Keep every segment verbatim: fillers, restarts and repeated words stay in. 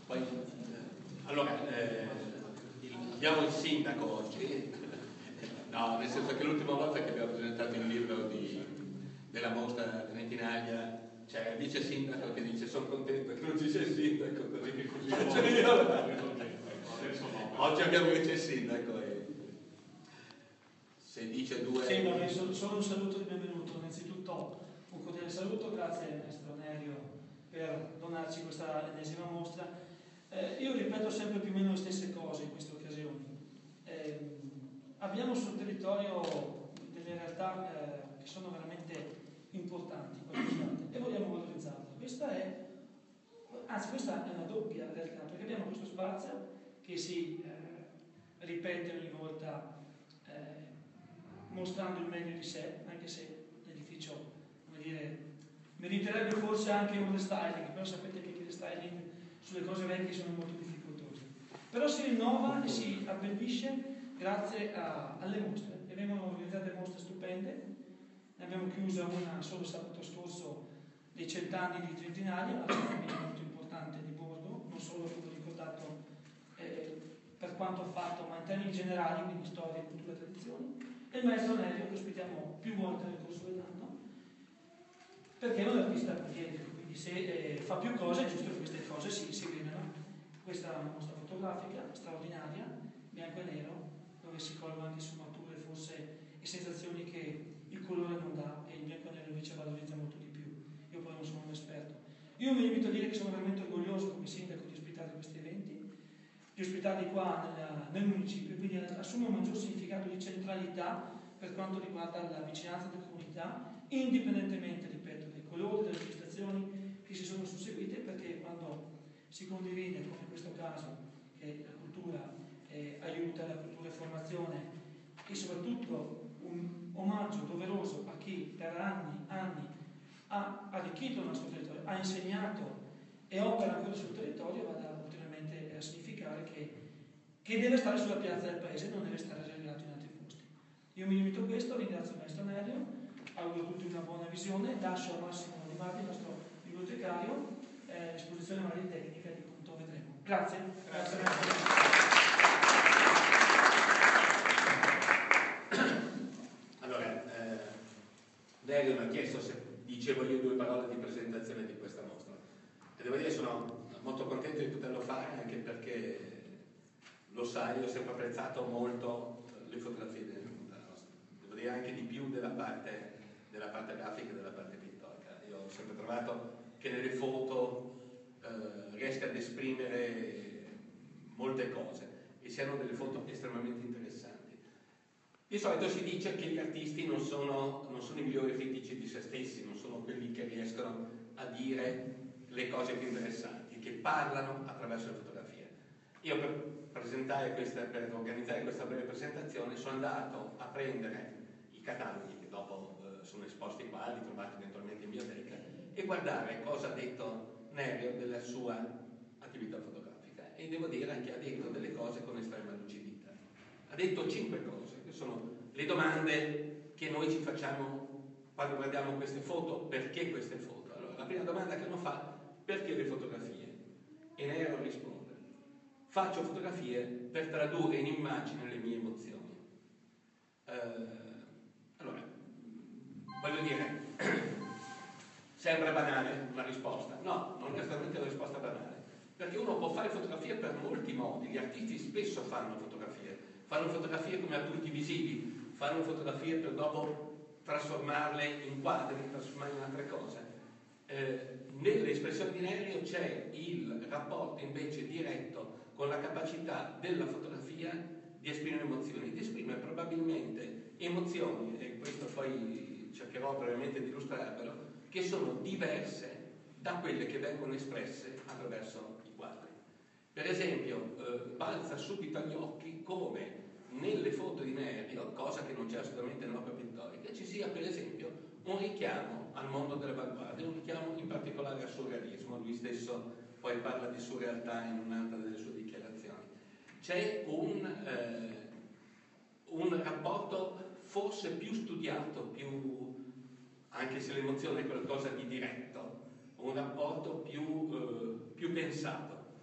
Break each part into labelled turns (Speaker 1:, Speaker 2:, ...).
Speaker 1: Poi, allora, eh, abbiamo il sindaco oggi, no, nel senso che l'ultima volta che abbiamo presentato il libro di, della mostra trentinaglia c'è il vice sindaco che dice sono contento che non ci sia il sindaco, così, così oggi abbiamo il vice sindaco e se dice due...
Speaker 2: Sì, vabbè, solo, solo un saluto di benvenuto, innanzitutto un cordiale saluto, grazie al maestro Nerio per donarci questa ennesima mostra. Eh, io ripeto sempre più o meno le stesse cose in queste occasioni. Eh, abbiamo sul territorio delle realtà eh, che sono veramente importanti e vogliamo valorizzarle. Questa è, anzi questa è una doppia realtà, perché abbiamo questo spazio che si eh, ripete ogni volta eh, mostrando il meglio di sé, anche se l'edificio, come dire, meriterebbe forse anche un restyling, però sapete che i restyling sulle cose vecchie sono molto difficoltosi. Però si rinnova e si abbellisce grazie a, alle mostre, e vengono organizzate mostre stupende. Ne abbiamo chiusa una solo sabato scorso dei cent'anni di Trentinaglia, una cerimonia molto importante di Borgo, non solo come ricordato eh, per quanto fatto, ma in termini generali, quindi storia, cultura e tradizioni. E il maestro Nerio, che ospitiamo più volte nel corso dell'anno, perché è un artista poliedrico, quindi se eh, fa più cose è giusto che queste cose si, si vedano. Questa è una mostra fotografica straordinaria, bianco e nero, dove si colgono anche sfumature, forse e sensazioni che il colore non dà e il bianco e nero invece valorizza molto di più. Io poi non sono un esperto. Io mi limito a dire che sono veramente orgoglioso come sindaco di ospitare questi eventi, di ospitarli qua nel, nel municipio, quindi assume un maggior significato di centralità per quanto riguarda la vicinanza della comunità, indipendentemente, ripeto, dai colori, dalle prestazioni che si sono susseguite, perché quando si condivide, come in questo caso, che la cultura eh, aiuta, la cultura e formazione, e soprattutto un omaggio doveroso a chi per anni, anni ha arricchito il nostro territorio, ha insegnato e opera ancora sul territorio, vada ulteriormente a significare che, che deve stare sulla piazza del paese, non deve stare relegato in altri posti. Io mi limito a questo, ringrazio il maestro Nerio, auguro a tutti una buona visione, lascio a Massimo Di Marti, il nostro bibliotecario, eh, l'esposizione magari tecnica di punto vedremo. Grazie. Grazie.
Speaker 1: Allora, eh, Nerio mi ha chiesto se dicevo io due parole di presentazione di questa mostra e devo dire che sono molto contento di poterlo fare, anche perché lo sai, io ho sempre apprezzato molto le fotografie della nostra, devo dire anche di più della parte, della parte grafica e della parte pittorica. Io ho sempre trovato che nelle foto eh, riesca ad esprimere molte cose e siano delle foto estremamente interessanti. Di solito si dice che gli artisti non sono, non sono i migliori critici di se stessi, non sono quelli che riescono a dire le cose più interessanti, che parlano attraverso le fotografie. Io per presentare questa, per organizzare questa breve presentazione sono andato a prendere i cataloghi che dopo eh, sono esposti qua, li trovate eventualmente in biblioteca, e guardare cosa ha detto Nerio della sua attività fotografica. E devo dire che ha detto delle cose con estrema lucidità. Ha detto cinque cose, che sono le domande che noi ci facciamo quando guardiamo queste foto. Perché queste foto? Allora, la prima domanda che uno fa: perché le fotografie? E Nerio risponde: faccio fotografie per tradurre in immagini le mie emozioni. Eh, allora, voglio dire, sembra banale la risposta? No, non è assolutamente una risposta banale, perché uno può fare fotografie per molti modi. Gli artisti spesso fanno fotografie, fanno fotografie come adulti visivi, fanno fotografie per dopo trasformarle in quadri, trasformarle in altre cose. Eh, nelle espressioni di Nerio c'è il rapporto invece diretto con la capacità della fotografia di esprimere emozioni, di esprimere probabilmente emozioni, e questo poi cercherò brevemente di illustrarvelo, che sono diverse da quelle che vengono espresse attraverso i quadri. Per esempio, eh, balza subito agli occhi come nelle foto di Nerio, cosa che non c'è assolutamente nell'opera pittorica, ci sia per esempio un richiamo al mondo delle avanguardie, un richiamo in particolare al surrealismo. Lui stesso poi parla di surrealtà in un'altra delle sue dichiarazioni. C'è un, eh, un rapporto forse più studiato, più, anche se l'emozione è qualcosa di diretto, un rapporto più, eh, più pensato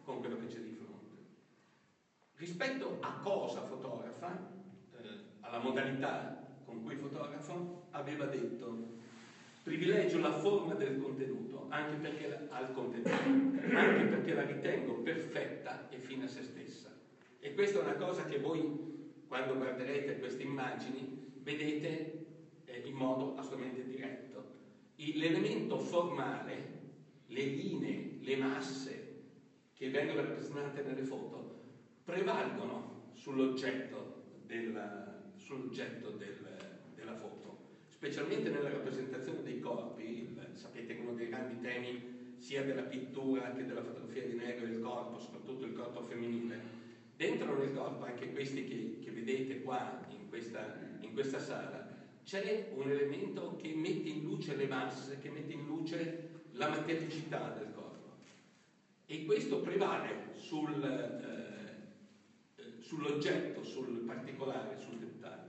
Speaker 1: con quello che c'è di fronte. Rispetto a cosa fotografa, eh, alla modalità con cui fotografo, aveva detto: privilegio la forma del contenuto, anche perché la, al contenuto, anche perché la ritengo perfetta e fine a se stessa. E questa è una cosa che voi, quando guarderete queste immagini, vedete eh, in modo assolutamente diretto. L'elemento formale, le linee, le masse che vengono rappresentate nelle foto, prevalgono sull'oggetto della, sull'oggetto del, della foto. Specialmente nella rappresentazione dei corpi. Sapete che uno dei grandi temi sia della pittura che della fotografia di Negro è il corpo, soprattutto il corpo femminile. Dentro nel corpo, anche questi che, che vedete qua in questa, in questa sala, c'è un elemento che mette in luce le masse, che mette in luce la matericità del corpo. E questo prevale sul, eh, sull'oggetto, sul particolare, sul dettaglio.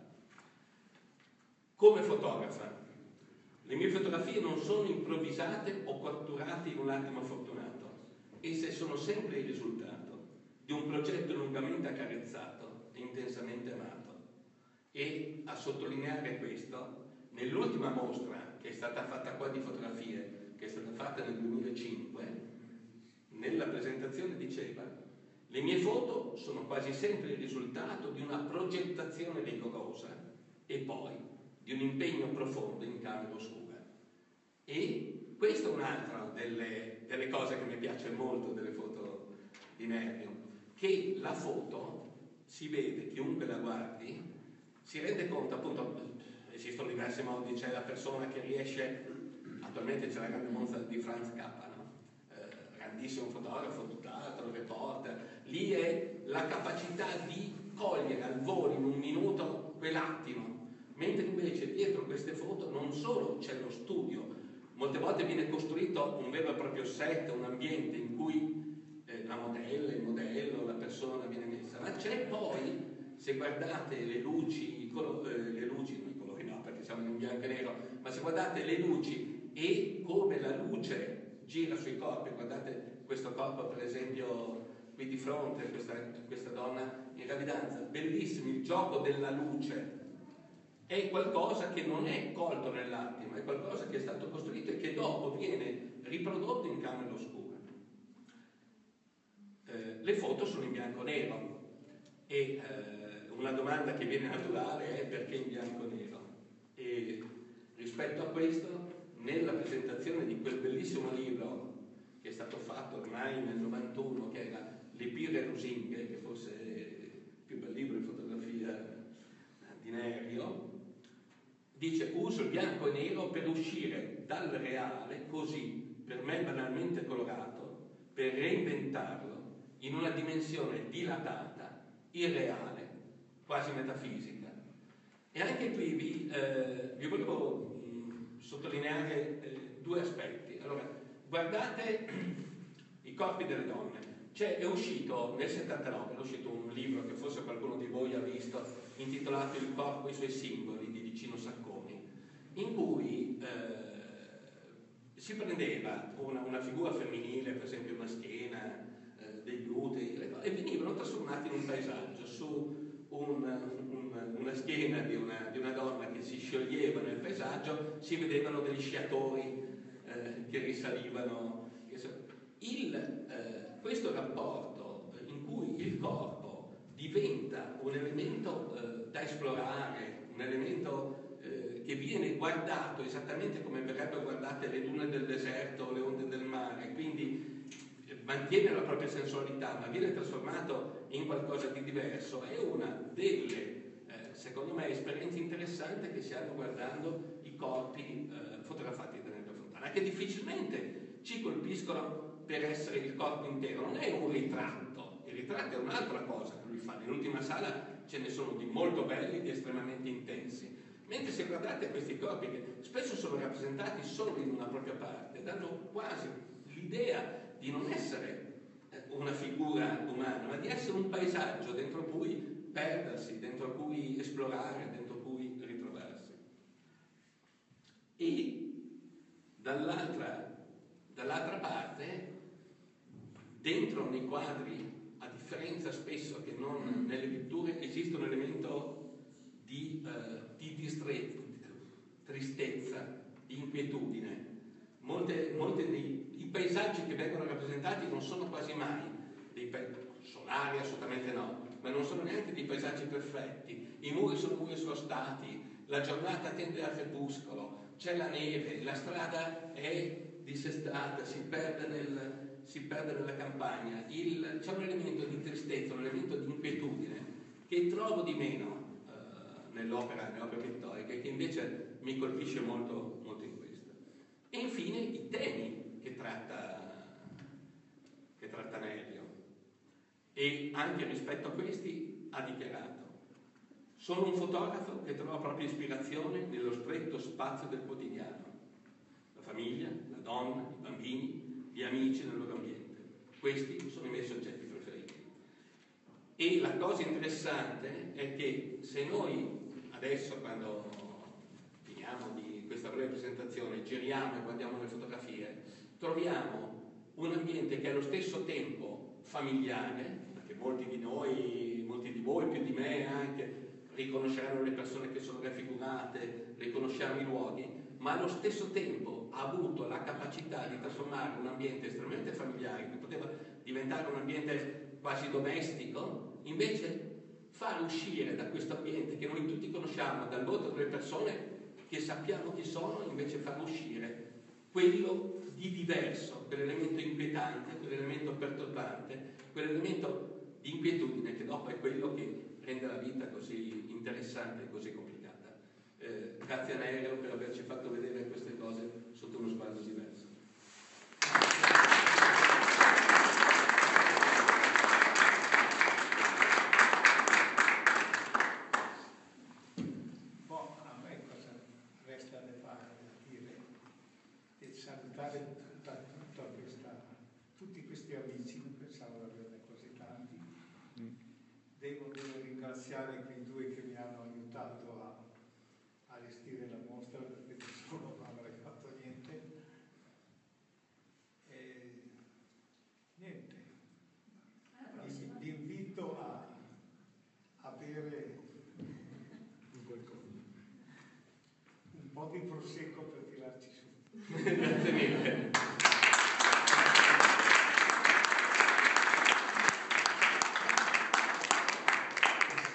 Speaker 1: Come fotografa? Le mie fotografie non sono improvvisate o catturate in un attimo fortunato. Esse sono sempre il risultato di un progetto lungamente accarezzato e intensamente amato. E a sottolineare questo, nell'ultima mostra che è stata fatta qua di fotografie, che è stata fatta nel duemilacinque, nella presentazione diceva: le mie foto sono quasi sempre il risultato di una progettazione rigorosa e poi di un impegno profondo in camera oscura. E questa è un'altra delle, delle cose che mi piace molto delle foto di Nervio, che la foto si vede, chiunque la guardi si rende conto, appunto, esistono diversi modi. C'è la persona che riesce, attualmente c'è la grande mostra di Franz Kappa, no? eh, grandissimo fotografo, tutt'altro, reporter. Lì è la capacità di cogliere al volo in un minuto quell'attimo. Mentre invece dietro queste foto non solo c'è lo studio, molte volte viene costruito un vero e proprio set, un ambiente in cui eh, la modella, il modello, la persona viene messa, ma c'è poi, se guardate le luci, colo, eh, le luci, non i colori no perché siamo in bianco e nero, ma se guardate le luci e come la luce gira sui corpi, guardate questo corpo per esempio qui di fronte, questa, questa donna in gravidanza, bellissimo il gioco della luce. È qualcosa che non è colto nell'attimo, è qualcosa che è stato costruito e che dopo viene riprodotto in camera oscura. Eh, le foto sono in bianco e nero e eh, una domanda che viene naturale è: perché in bianco e nero? E rispetto a questo, nella presentazione di quel bellissimo libro che è stato fatto ormai nel novantuno, che era Le Pirre Lusinghe, che forse è il più bel libro di fotografia di Nervio, dice: uso il bianco e nero per uscire dal reale, così, per me banalmente colorato, per reinventarlo in una dimensione dilatata, irreale, quasi metafisica. E anche qui vi, eh, vi volevo mh, sottolineare eh, due aspetti. Allora, guardate i corpi delle donne. Cioè, è uscito nel settantanove, è uscito un libro che forse qualcuno di voi ha visto, intitolato Il corpo e i suoi simboli, di Vicino Sacconi, in cui eh, si prendeva una, una figura femminile, per esempio una schiena, eh, degli uteri, e venivano trasformati in un paesaggio, su un, un, una schiena di una, di una donna che si scioglieva nel paesaggio, si vedevano degli sciatori eh, che risalivano. Il, eh, questo rapporto in cui il corpo diventa un elemento eh, da esplorare, un elemento eh, che viene guardato esattamente come verrebbero guardate le dune del deserto o le onde del mare, quindi eh, mantiene la propria sensualità ma viene trasformato in qualcosa di diverso, è una delle, eh, secondo me, esperienze interessanti che si hanno guardando i corpi eh, fotografati da Nervio Fontana, che difficilmente ci colpiscono per essere il corpo intero. Non è un ritratto, il ritratto è un'altra cosa che lui fa. Nell'ultima sala ce ne sono di molto belli, di estremamente intensi, mentre se guardate questi corpi che spesso sono rappresentati solo in una propria parte, danno quasi l'idea di non essere una figura umana, ma di essere un paesaggio dentro cui perdersi, dentro cui esplorare, dentro cui ritrovarsi. E dall'altra dall'altra parte dentro nei quadri, a differenza spesso che non nelle pitture, esiste un elemento di, eh, di distre- tristezza, di inquietudine. Molte, molte dei i paesaggi che vengono rappresentati non sono quasi mai dei paesaggi solari, assolutamente no, ma non sono neanche dei paesaggi perfetti. I muri sono muri scostati, la giornata tende al crepuscolo, c'è la neve, la strada è dissestata, si perde, nel, si perde nella campagna. Il, c'è un elemento di tristezza, un elemento di inquietudine che trovo di meno eh, nell'opera, nell'opera pittorica, che invece mi colpisce molto, molto in questo. E infine i temi che tratta, che tratta Nevio. E anche rispetto a questi ha dichiarato: sono un fotografo che trova propria ispirazione nello stretto spazio del quotidiano, la famiglia, la donna, i bambini, gli amici nel loro ambiente. Questi sono i miei soggetti preferiti. E la cosa interessante è che se noi adesso, quando finiamo di questa breve presentazione, giriamo e guardiamo le fotografie, troviamo un ambiente che è allo stesso tempo familiare, perché molti di noi, molti di voi, più di me anche, riconosceranno le persone che sono raffigurate, riconosceranno i luoghi, ma allo stesso tempo ha avuto la capacità di trasformare un ambiente estremamente familiare, che poteva diventare un ambiente quasi domestico, invece far uscire da questo ambiente che noi tutti conosciamo, dal volto delle persone che sappiamo chi sono, invece far uscire quello di diverso, quell'elemento inquietante, quell'elemento perturbante, quell'elemento di inquietudine che dopo è quello che rende la vita così interessante e così complicata. Eh, grazie a Nevio per averci fatto vedere queste cose sotto uno sguardo diverso.
Speaker 3: Boh, a me cosa resta da fare, da dire, e salutare tutta, tutta questa, tutti questi amici, non pensavo di averne così tanti. Devo, devo ringraziare quei due che mi hanno aiutato a allestire la mostra, perché da solo non avrei fatto niente. E niente, vi, vi invito a, a bere un po' di prosecco per tirarci su.
Speaker 1: Grazie mille.